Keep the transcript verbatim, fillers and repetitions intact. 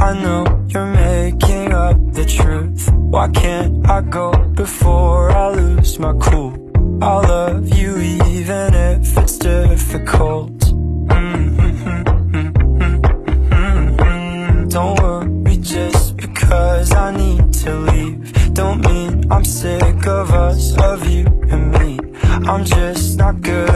I know you're making up the truth. Why can't I go before I lose my cool? I'll love you even if it's difficult. Mm-hmm. Don't worry, just because I need to leave don't mean I'm sick of us, of you and me. I'm just not good